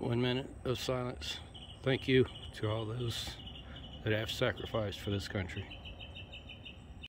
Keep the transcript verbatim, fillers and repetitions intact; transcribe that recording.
One minute of silence. Thank you to all those that have sacrificed for this country.